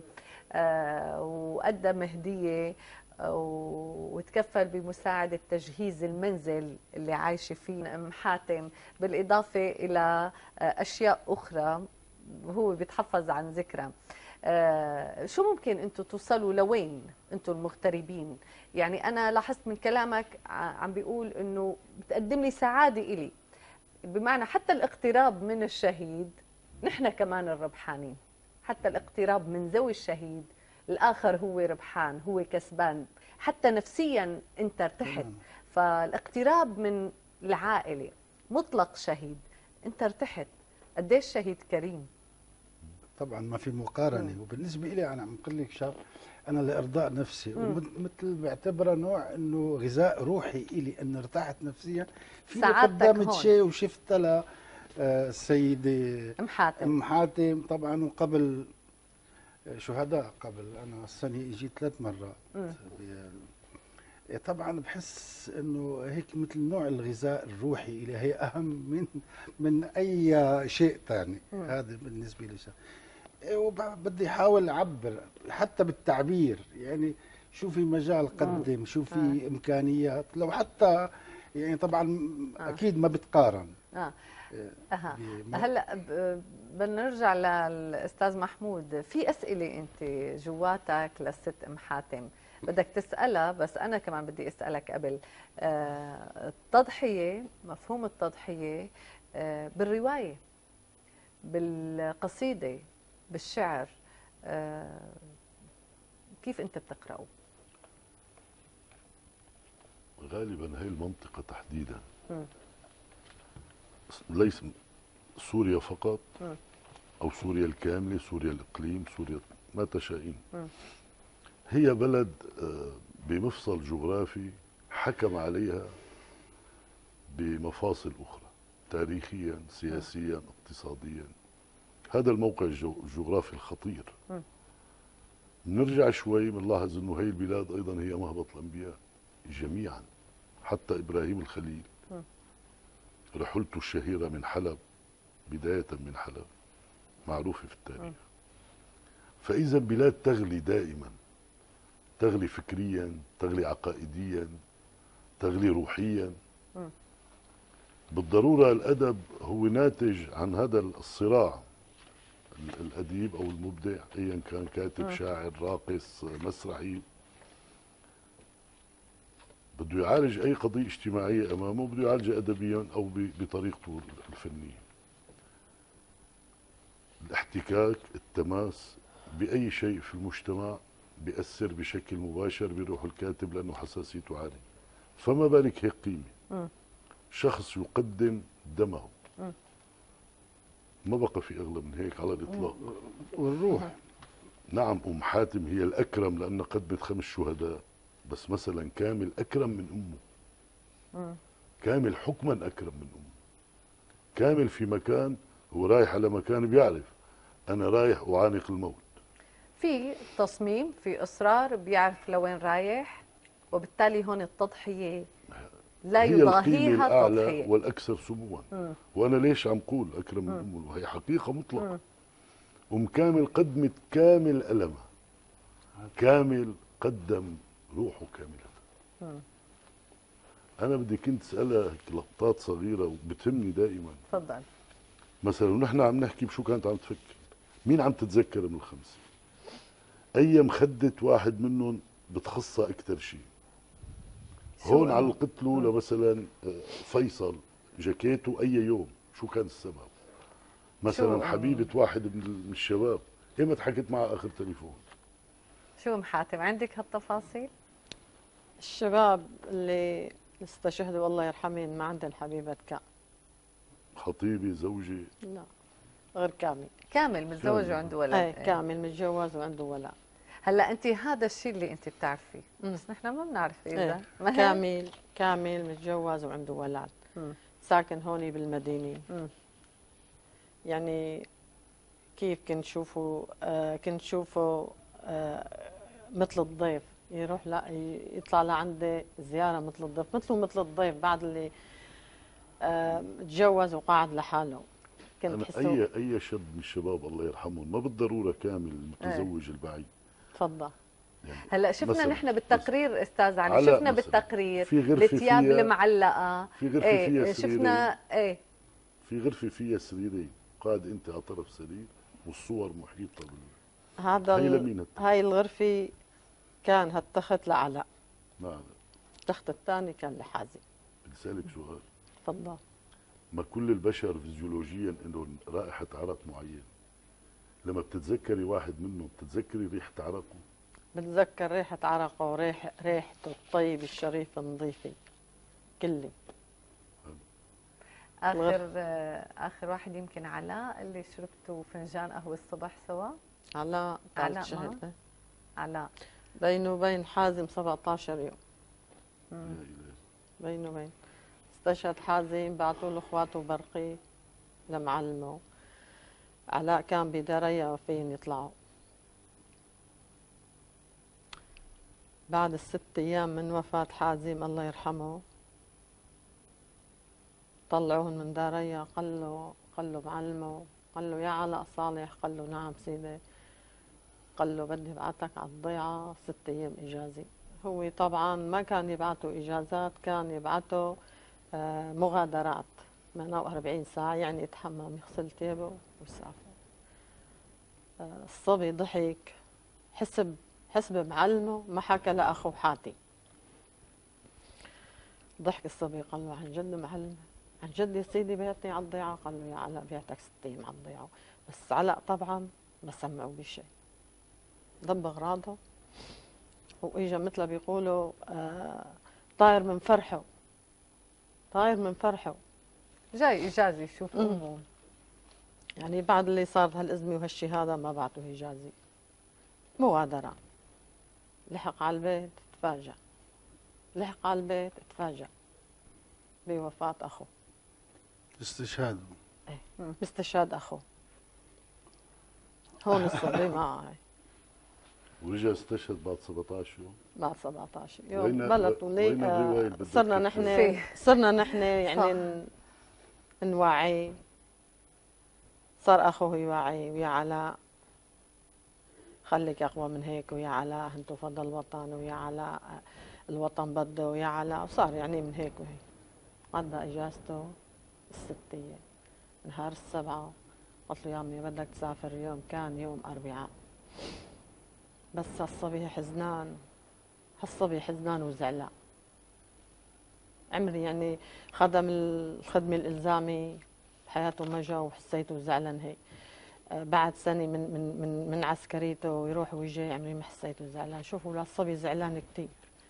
وقدم هديه وتكفل بمساعدة تجهيز المنزل اللي عايشة فيه أم حاتم، بالإضافة إلى أشياء أخرى هو بيتحفظ عن ذكرى. شو ممكن أنتم توصلوا لوين أنتم المغتربين؟ يعني أنا لاحظت من كلامك عم بيقول أنه بتقدم لي سعادة إلي، بمعنى حتى الاقتراب من الشهيد نحن كمان الربحانين، حتى الاقتراب من ذوي الشهيد الآخر هو ربحان، هو كسبان، حتى نفسيا أنت ارتحت. فالاقتراب من العائلة مطلق شهيد أنت ارتحت، قديش شهيد كريم. طبعا ما في مقارنة. م. وبالنسبة لي أنا عم أقول لك شاب، أنا لإرضاء نفسي، ومثل بعتبرها نوع إنه غذاء روحي إلي، إنه ارتحت نفسيا في قدمت شيء وشفت لها السيدة أم حاتم. أم حاتم طبعا، وقبل شهداء قبل، أنا السنة إجيت ثلاث مرات. م. طبعا بحس إنه هيك مثل نوع الغذاء الروحي اللي هي أهم من من أي شيء ثاني. هذا بالنسبة لي. وبدي أحاول أعبر حتى بالتعبير، يعني شو في مجال قدم، شو في آه. إمكانيات، لو حتى يعني طبعا آه. أكيد ما بتقارن. آه. أها. هلا بدنا نرجع للاستاذ محمود، في اسئله انت جواتك للست ام حاتم بدك تسالها، بس انا كمان بدي اسالك قبل. آه التضحيه، مفهوم التضحيه آه بالروايه، بالقصيده، بالشعر، آه كيف انت بتقراه؟ غالبا هي المنطقه تحديدا م. ليس سوريا فقط م. أو سوريا الكاملة، سوريا الإقليم، سوريا ما تشائين. هي بلد بمفصل جغرافي حكم عليها بمفاصل أخرى، تاريخيا، سياسيا، اقتصاديا. هذا الموقع الجغرافي الخطير. نرجع شوي بنلاحظ أنه هي البلاد أيضا هي مهبط الأنبياء جميعا، حتى إبراهيم الخليل رحلته الشهيرة من حلب، بداية من حلب معروفة في التاريخ. فإذا بلاد تغلي دائما، تغلي فكريا، تغلي عقائديا، تغلي روحيا. بالضرورة الأدب هو ناتج عن هذا الصراع، ال- الأديب أو المبدع أيا كان، كاتب، شاعر، راقص، مسرحي، بده يعالج أي قضية اجتماعية أمامه، بده يعالجها أدبيا أو ب- بطريقته الفنية. الاحتكاك، التماس بأي شيء في المجتمع بيأثر بشكل مباشر بروح الكاتب لأنه حساسيته عالية، فما بالك هيك قيمة. شخص يقدم دمه، ما بقى في أغلى من هيك على الإطلاق. والروح. نعم، أم حاتم هي الأكرم لأن قدمت خمس شهداء، بس مثلا كامل أكرم من أمه. كامل حكما أكرم من أمه. كامل في مكان، هو رايح على مكان بيعرف أنا رايح أعانق الموت. في تصميم، في إصرار، بيعرف لوين رايح، وبالتالي هون التضحية لا هي القيمة يضاهيها الأعلى تضحية. والأكثر سموا. وأنا ليش عم قول أكرم من أمه وهي حقيقة مطلقة. أم كامل قدمت كامل ألمها، كامل قدم روحه كاملة. أنا بدي كنت أسألها هيك لقطات صغيرة وبتهمني دائما. تفضل. مثلا ونحن عم نحكي بشو كانت عم تفكر، مين عم تتذكر من الخمسة؟ أي مخدة واحد منهم بتخصها أكثر شيء؟ هون إنه؟ علقت له مثلا فيصل جاكيته أي يوم، شو كان السبب؟ مثلا حبيبة واحد من الشباب، ايمت حكيت معها آخر تليفون؟ شو أم حاتم، عندك هالتفاصيل؟ الشباب اللي استشهدوا الله يرحمهم ما عندهم حبيبة كان. خطيبي، زوجي؟ لا، غير كامل. كامل متزوج وعنده ولد. ايه كامل متجوز وعنده ولد. هلا انت هذا الشيء اللي انت بتعرفيه، بس نحن ما بنعرف اذا ايه. ما هيك؟ كامل كامل متجوز وعنده ولد. مم. ساكن هوني بالمدينة. مم. يعني كيف كنت شوفه آه كنت شوفه آه مثل الضيف، يروح لا يطلع لعندي زيارة مثل الضيف، مثله مثل الضيف بعد اللي آه تجوز وقعد لحاله. كنت أنا حسه. أي أي شاب من الشباب الله يرحمهم ما بالضرورة كامل المتزوج ايه. البعيد. تفضل. يعني هلا شفنا نحن بالتقرير استاذ علي، شفنا بالتقرير في غرفة الثياب فيها المعلقه، في غرفة ايه فيها شفنا ايه في غرفة فيها سريرين، قاعد أنت على طرف سرير والصور محيطة بال هذا هي ال... لمين هالتخت؟ هاي الغرفة كان هالتخت لعلاء. نعم. التخت الثاني كان لحازم. بدي أسألك سؤال. تفضل. ما كل البشر فيزيولوجيا لهم رائحة عرق معين، لما بتتذكري واحد منهم بتتذكري ريحة عرقه؟ بتذكر ريحة عرقه وريح ريحته الطيب الشريف النظيفة كله. اخر اخر واحد يمكن علاء اللي شربتوا فنجان قهوه الصبح سوا. علاء علاء ثالث شهر. علاء بينه وبين حازم سبعطعش يوم. مم. بينه وبين استشهد حازم، بعثوا له اخواته برقي لمعلمه. علاء كان بدريا وفين يطلعوا. بعد الست ايام من وفاة حازم الله يرحمه طلعوهن من داريا. قال له قال له معلمه، قال له يا علاء صالح، قال له نعم سيدي، قال له بدي ابعتك على الضيعة ست ايام اجازة. هو طبعا ما كان يبعته اجازات، كان يبعته آه مغادرات ثمانية وأربعين ساعة، يعني يتحمم يغسل ثيابه ويسافر. آه الصبي ضحك، حسب حسب معلمه ما حكى لاخوه حاتم. ضحك الصبي قال له عن جد معلم، عن جد يا سيدي بعتني على الضيعة؟ قال له يا علاء بعتك ست ايام على الضيعة. بس علاء طبعا ما سمعوا بشيء، ضب اغراضه واجا مثل بيقولوا آه طاير من فرحه، طاير من فرحه، جاي اجازه يشوف امه. يعني بعد اللي صار هالازمه وهالشهاده ما بعته اجازه، مغادره. لحق على البيت تفاجأ، لحق على البيت تفاجأ بوفاة اخوه. استشهاد. ايه باستشهاد اخوه. هون الصبي معي. ورجع استشهد بعد سبعطعش يوم. بعد سبعطعش يوم وين بلطوا لي. وين الرواية اللي بدك صرنا تحكيها؟ نحن صرنا نحن يعني ن- نوعي. صار اخوه يوعي ويا علاء خليك اقوى من هيك، ويا علاء انتو فضل الوطن، ويا علاء الوطن بده، ويا علاء. وصار يعني من هيك وهيك. قضى اجازته الستية. نهار السبعة قلت له يا عمي بدك تسافر اليوم، كان يوم أربعاء. بس هالصبي حزنان، هالصبي حزنان وزعلان. عمري يعني خدم الخدمة الإلزامي بحياته ما جا، وحسيته زعلان هيك. بعد سنة من من من من عسكريته ويروح ويجي، عمري ما حسيته زعلان. شوفوا للصبي زعلان كثير.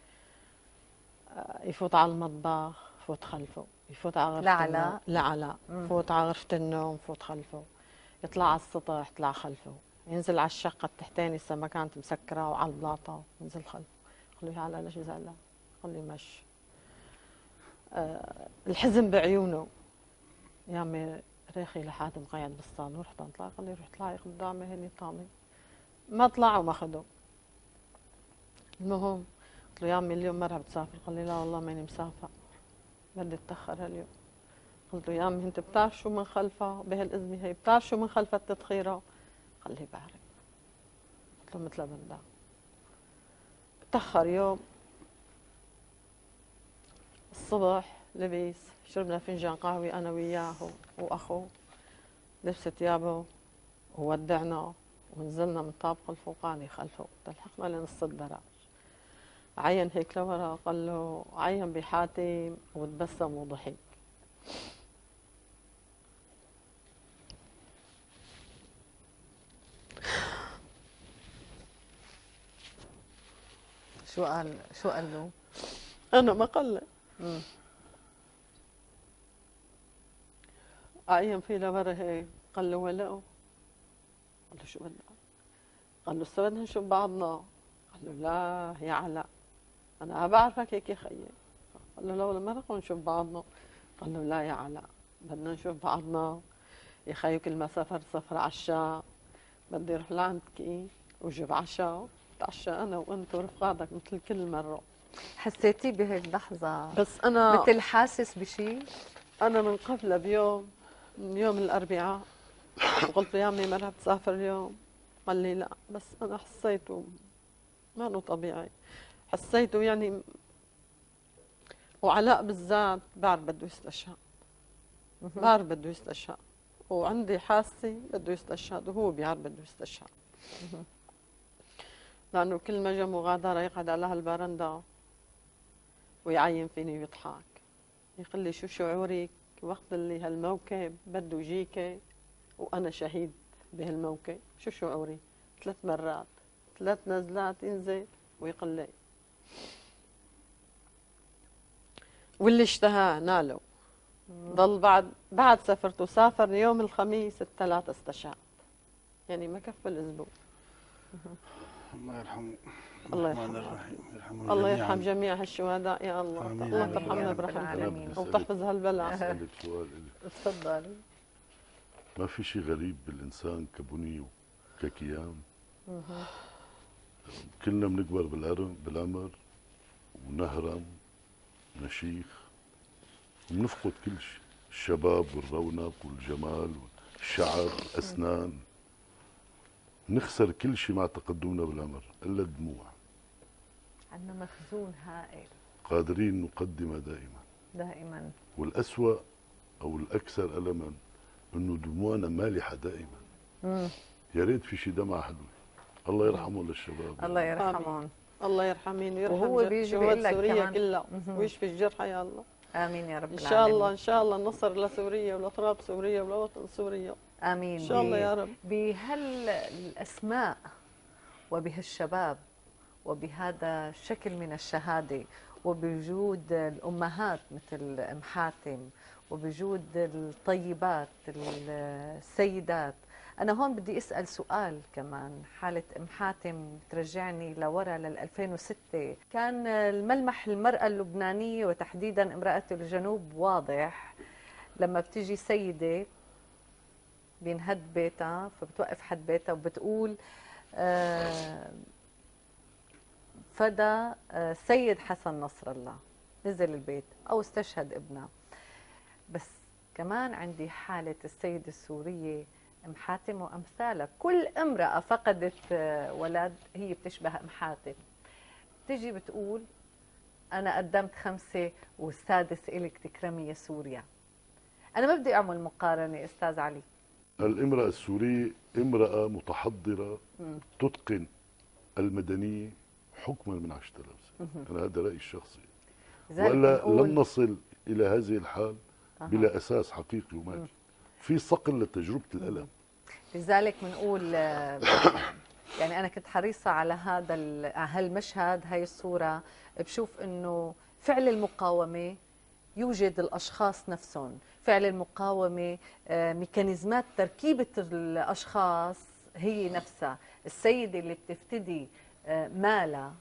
يفوت على المطبخ فوت خلفه، يفوت على غرفة لا النوم علاء. لا علاء، فوت على غرفة النوم فوت خلفه، يطلع على السطح طلع خلفه، ينزل على الشقة التحتاني لسه ما كانت مسكرة وعلى البلاطة ينزل خلفه. قال له يا علاء ليش زعلان؟ قال لي مش أه الحزن بعيونه. يا عمي ريخي لحاتم قاعد بالصالون، رحت اطلع. قال لي روح اطلعي قدامي هني طامي. ما طلع وما خده. المهم قلت له يا عمي اليوم مرة بتسافر؟ قال لي لا والله ماني مسافر، بدي اتأخر هاليوم. قلت له يا عمي انت بتعرف شو من خلفها بهالأزمة هي؟ بتعرف شو من خلفها التدخيرة؟ قال لي بعرف. قلت له مثل بندع. تأخر يوم الصبح لبس، شربنا فنجان قهوة أنا وياه وأخوه، لبس ثيابه وودعنا ونزلنا من الطابق الفوقاني خلفه، تلحقنا لنص الدرج. عين هيك لورا، قال له عين بحاتم وتبسم وضحك. شو قال شو قال له؟ أنا ما قلت. عين في لورا هيك، قال له ولو. قال له شو بدك؟ قال له هسه بدنا نشوف بعضنا. قال له لا يا علاء أنا بعرفك هيك يا خيي. قال له لو ما رح نشوف بعضنا. قال له لا يا علاء بدنا نشوف بعضنا يا خيي، كل ما سافر سفر عشاء بدي اروح لعندك وجيب عشاء نتعشى انا وانت ورفقاتك مثل كل مره. حسيتي بهيك لحظة بس انا مثل حاسس بشيء؟ انا من قبل بيوم، من يوم الاربعاء، وقلت له يا عمي ما رح تسافر اليوم؟ قال لي لا، بس انا حسيته ما انه طبيعي، حسيته يعني. وعلاء بالذات بعرف بده يستشهد، بعرف بده يستشهد، وعندي حاسه بده يستشهد وهو بيعرف بده يستشهد. لانه كل ما جا مغادره يقعد على هالبرندة ويعين فيني ويضحك، يقول لي شو شعورك وقت اللي هالموكب بده يجيك وانا شهيد بهالموكب؟ شو شعوري؟ ثلاث مرات ثلاث نزلات ينزل ويقول لي واللي اشتهاه ناله. ضل بعد بعد سافرت، وسافر يوم الخميس الثلاث استشهد، يعني ما كفى الاسبوع. الله يرحمه. الله الرحمن يرحمه. الرحيم يرحمهم الله جميعاً. يرحم جميع هالشهداء يا الله. آمين. الله آمين ترحمنا يا رب برحمتك العالمين. وتحفظ هالبلاء. أسألك سؤال إلي. تفضل. ما في شيء غريب بالإنسان كبني وككيان؟ كلنا بنكبر بالعرم بالعمر ونهرم نشيخ وبنفقد كل شيء، الشباب والرونق والجمال والشعر والأسنان، نخسر كل شيء مع تقدمنا بالعمر إلا الدموع. عندنا مخزون هائل قادرين نقدمها دائما، دائما. والأسوأ أو الأكثر ألما إنه دموعنا مالحة دائما. مم. يا ريت في شيء دمعة حلوة. الله يرحمه للشباب. الله يرحمهم. الله يرحمين ويرحم وهو بيجي بيقول شهود لك سوريا كمان. كلها مهم. ويشفي الجرح يا الله. امين يا رب ان العالمين. شاء الله ان شاء الله النصر لسوريا ولتراب سوريا ولوطن سوريا. امين ان شاء الله يا رب. بهالاسماء وبهالشباب وبهذا الشكل من الشهاده، وبوجود الامهات مثل ام حاتم، وبوجود الطيبات السيدات، أنا هون بدي أسأل سؤال كمان. حالة أم حاتم ترجعني لورا لل ألفين وستة، كان الملمح المرأة اللبنانية وتحديدا امرأة الجنوب واضح. لما بتيجي سيدة بينهد بيتها فبتوقف حد بيتها وبتقول آه فدا آه سيد حسن نصر الله نزل البيت أو استشهد ابنها. بس كمان عندي حالة السيدة السورية أم حاتم وأمثالها. كل امرأة فقدت ولد هي بتشبه أم حاتم، تجي بتقول أنا قدمت خمسة والسادس إلك تكرمي يا سوريا. أنا ما بدي أعمل مقارنة أستاذ علي. الامرأة السورية امرأة متحضرة مم. تتقن المدنية حكما من عشرة آلاف سنة. أنا هذا رأيي الشخصي، لذلك ولا بنقول- لن نصل إلى هذه الحال أها. بلا أساس حقيقي ومادي. في صقل لتجربة الألم. لذلك بنقول آه، يعني أنا كنت حريصة على هذا ال- هالمشهد، هاي الصورة. بشوف إنه فعل المقاومة يوجد الأشخاص نفسهم، فعل المقاومة آه، ميكانيزمات تركيبة الأشخاص هي نفسها. السيدة اللي بتفتدي آه، مالها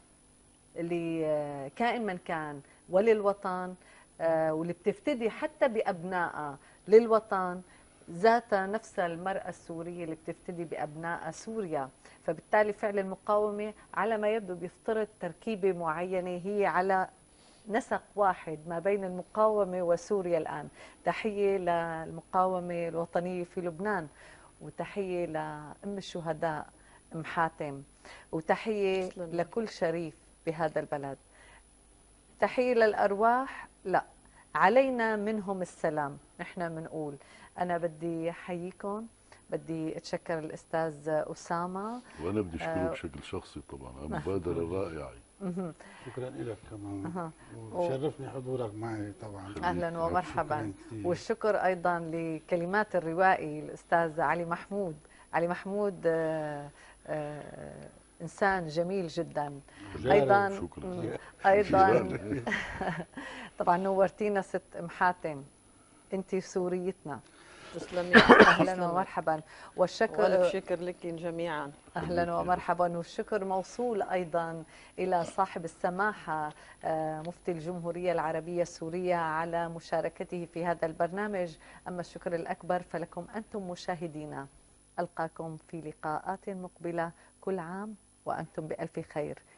لكائن من كان وللوطن، آه، واللي بتفتدي حتى بأبنائها للوطن، ذاتها نفسها المرأة السورية اللي بتفتدي بأبنائها سوريا. فبالتالي فعل المقاومة على ما يبدو بيفترض تركيبة معينة هي على نسق واحد ما بين المقاومة وسوريا الآن. تحية للمقاومة الوطنية في لبنان، وتحية لأم الشهداء أم حاتم، وتحية تسلم. لكل شريف بهذا البلد. تحية للأرواح، لا، علينا منهم السلام. نحن بنقول أنا بدي أحييكم، بدي أتشكر الأستاذ أسامة. وأنا بدي آه. أشكرك بشكل شخصي طبعا على المبادرة رائعة. مهم. شكرا لك كمان. أها. وشرفني حضورك معي طبعا. أهلا ومرحبا. شكراً كثير. والشكر أيضا لكلمات الروائي الأستاذ علي محمود. علي محمود آه، آه، إنسان جميل جدا. أيضا شكراً. مم، أيضا جيران. طبعا نورتينا ست أم حاتم، أنت سوريتنا. تسلمي. أهلا ومرحبا. والشكر والف شكر لكم جميعا. أهلا ومرحبا. والشكر موصول أيضا إلى صاحب السماحة آه، مفتي الجمهورية العربية السورية على مشاركته في هذا البرنامج. أما الشكر الأكبر فلكم أنتم مشاهدينا. ألقاكم في لقاءات مقبلة. كل عام وأنتم بألف خير.